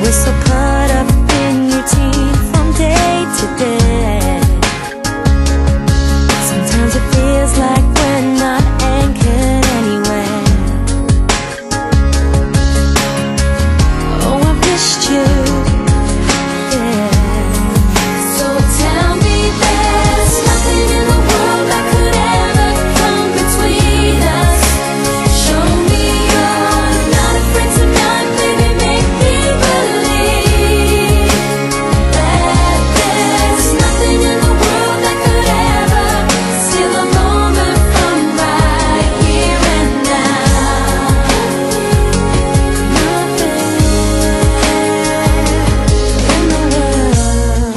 We're so caught up in routine from day to day. Sometimes it feels like we're not anchored anywhere. Oh, I've missed you, yeah. So tell me there's nothing in the world that could ever come between us. Show me you're not afraid tonight, baby, make me believe that there's nothing in the world that could ever steal a moment from right here and now. Nothing in the world.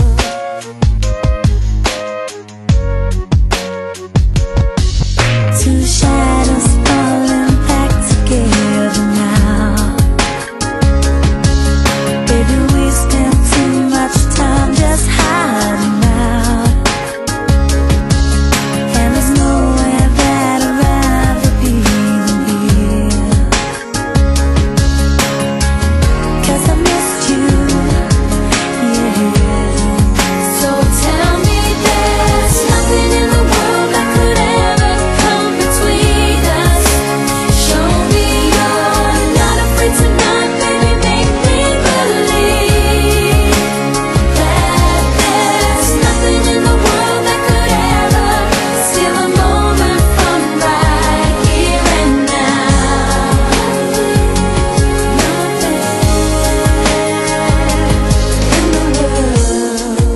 Two shadows falling back together now. Baby, we spent too much time just hiding out, and there's nowhere that I'd rather be than here. 'Cause I missed you, yeah. So tell me there's nothing in the world that could ever come between us. Show me you're not afraid tonight, baby, make me believe that there's nothing in the world that could ever steal a moment from right here and now. Nothing in the world.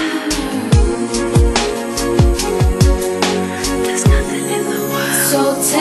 There's nothing in the world. So